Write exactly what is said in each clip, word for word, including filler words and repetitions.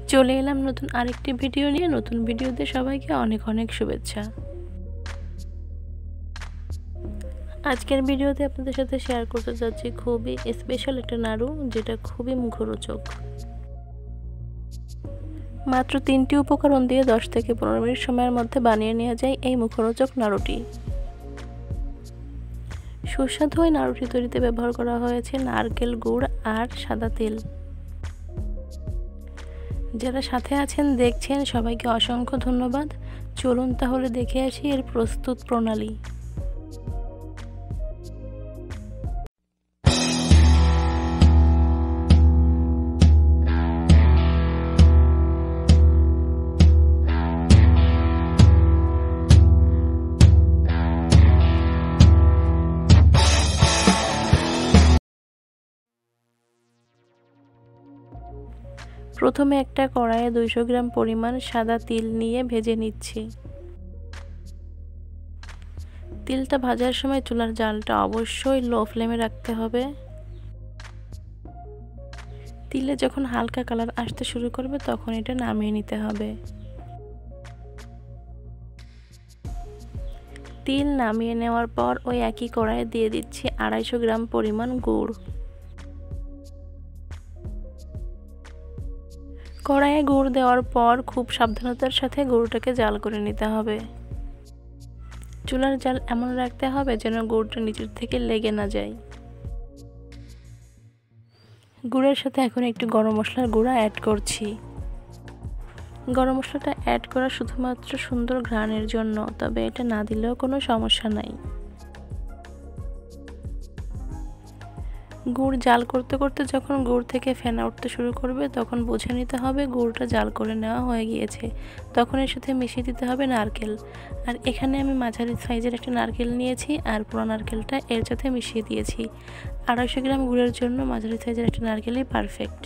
চলে এলাম নতুন আরেকটি ভিডিও নিয়ে। নতুন ভিডিওতে সবাইকে অনেক অনেক শুভেচ্ছা। আজকের ভিডিওতে আপনাদের সাথে শেয়ার করতে যাচ্ছি খুবই স্পেশাল একটা নাড়ু, যেটা খুবই মুখরোচক। মাত্র তিনটি উপকরণ দিয়ে দশ থেকে পনেরো মিনিট সময়ের মধ্যে বানিয়ে নেওয়া যায় এই মুখরোচক নাড়ুটি। সুস্বাদু ওই নাড়ুটি তৈরিতে ব্যবহার করা হয়েছে নারকেল গুড় আর সাদা তেল। যারা সাথে আছেন দেখছেন সবাইকে অসংখ্য ধন্যবাদ। চলুন তাহলে দেখে আসি এর প্রস্তুত প্রণালী। প্রথমে একটা কড়াইয়ে দুইশো গ্রাম পরিমাণ সাদা তিল নিয়ে ভেজে নিচ্ছি। তিলটা ভাজার সময় চুলার জালটা অবশ্যই লো ফ্লেমে রাখতে হবে। তিলে যখন হালকা কালার আসতে শুরু করবে তখন এটা নামিয়ে নিতে হবে। তিল নামিয়ে নেওয়ার পর ওই একই কড়াইয়ে দিয়ে দিচ্ছি আড়াইশো গ্রাম পরিমাণ গুড়। কড়াইয়ে গুড় দেওয়ার পর খুব সাবধানতার সাথে গুড়টাকে জাল করে নিতে হবে। চুলার জাল এমন রাখতে হবে যেন গুড়টা নিচের থেকে লেগে না যায়। গুড়ের সাথে এখন একটু গরম মশলার গুঁড়া অ্যাড করছি। গরম মশলাটা অ্যাড করা শুধুমাত্র সুন্দর ঘ্রাণের জন্য, তবে এটা না দিলেও কোনো সমস্যা নাই। গুড় জাল করতে করতে যখন গুড় থেকে ফেনা উঠতে শুরু করবে তখন বুঝে নিতে হবে গুড়টা জাল করে নেওয়া হয়ে গিয়েছে। তখন এর সাথে মিশিয়ে দিতে হবে নারকেল। আর এখানে আমি মাঝারি সাইজের একটা নারকেল নিয়েছি আর পুরো নারকেলটা এর সাথে মিশিয়ে দিয়েছি। আড়াইশো গ্রাম গুড়ের জন্য মাঝারি সাইজের একটা নারকেলই পারফেক্ট।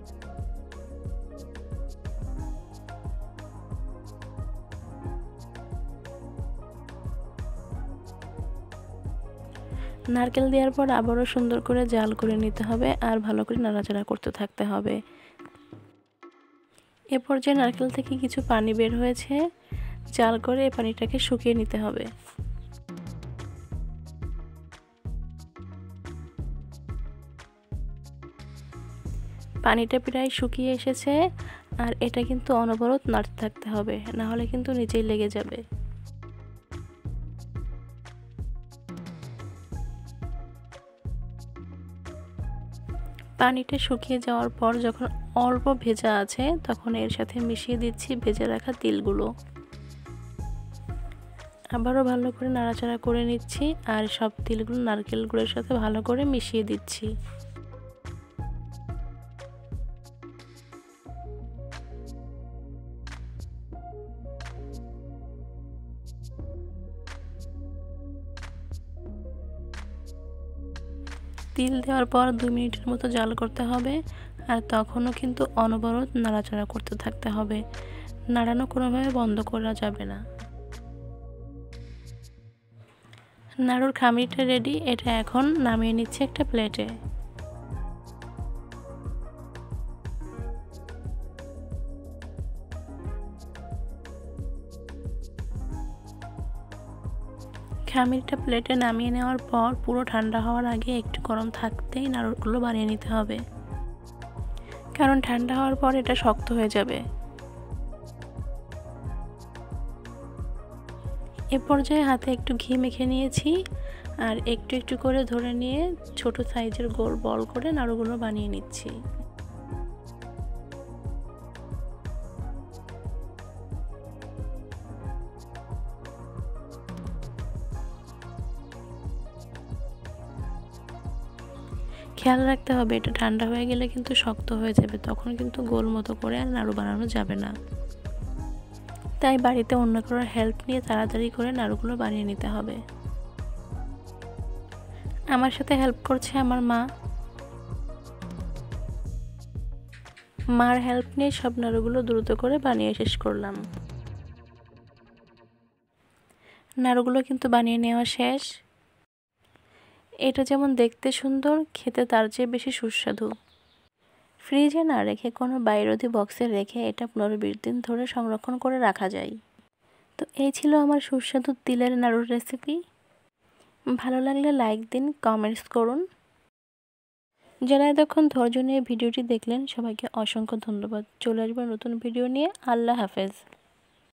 নারকেল দেওয়ার পর আবারও সুন্দর করে জাল করে নিতে হবে আর ভালো করে নাড়াচাড়া করতে থাকতে হবে। এ পর্যায়ে নারকেল থেকে কিছু পানি বের হয়েছে, জাল করে এই পানিটাকে শুকিয়ে নিতে হবে। পানিটা প্রায় শুকিয়ে এসেছে আর এটা কিন্তু অনবরত নাড়তে থাকতে হবে, না হলে কিন্তু নিচেই লেগে যাবে। পানিটা শুকিয়ে যাওয়ার পর যখন অল্প ভেজা আছে তখন এর সাথে মিশিয়ে দিচ্ছি ভেজে রাখা তিলগুলো। আবারও ভালো করে নাড়াচাড়া করে নিচ্ছি আর সব তিলগুলো নারকেল গুঁড়ের সাথে ভালো করে মিশিয়ে দিচ্ছি। তিল দেওয়ার পর দুই মিনিটের মতো জাল করতে হবে আর তখনও কিন্তু অনবরত নাড়াচাড়া করতে থাকতে হবে। নাড়ানো কোনোভাবে বন্ধ করা যাবে না। নাড়ুর খামিরটা রেডি, এটা এখন নামিয়ে নিচ্ছে একটা প্লেটে। খামিরটা প্লেটে নামিয়ে নেওয়ার পর পুরো ঠান্ডা হওয়ার আগে একটু গরম থাকতেই নাড়ুগুলো বানিয়ে নিতে হবে, কারণ ঠান্ডা হওয়ার পর এটা শক্ত হয়ে যাবে। এ পর্যায়ে হাতে একটু ঘি মেখে নিয়েছি আর একটু একটু করে ধরে নিয়ে ছোট সাইজের গোল বল করে নাড়ুগুলো বানিয়ে নিচ্ছি। খেয়াল রাখতে হবে এটা ঠান্ডা হয়ে গেলে কিন্তু শক্ত হয়ে যাবে, তখন কিন্তু গোল মতো করে আর নাড়ু বানানো যাবে না। তাই বাড়িতে অন্য কারোর হেল্প নিয়ে তাড়াতাড়ি করে নাড়ুগুলো বানিয়ে নিতে হবে। আমার সাথে হেল্প করছে আমার মা। মার হেল্প নিয়ে সব নাড়ুগুলো দ্রুত করে বানিয়ে শেষ করলাম। নাড়ুগুলো কিন্তু বানিয়ে নেওয়া শেষ। এটা যেমন দেখতে সুন্দর, খেতে তার চেয়ে বেশি সুস্বাদু। ফ্রিজে না রেখে কোনো বাইরোধী বক্সে রেখে এটা পনেরো বিশ দিন ধরে সংরক্ষণ করে রাখা যায়। তো এই ছিল আমার সুস্বাদু তিলের নাড়ুর রেসিপি। ভালো লাগলে লাইক দিন, কমেন্টস করুন। যারা এতক্ষণ ধৈর্য নিয়ে ভিডিওটি দেখলেন সবাইকে অসংখ্য ধন্যবাদ। চলে আসবো নতুন ভিডিও নিয়ে। আল্লাহ হাফেজ।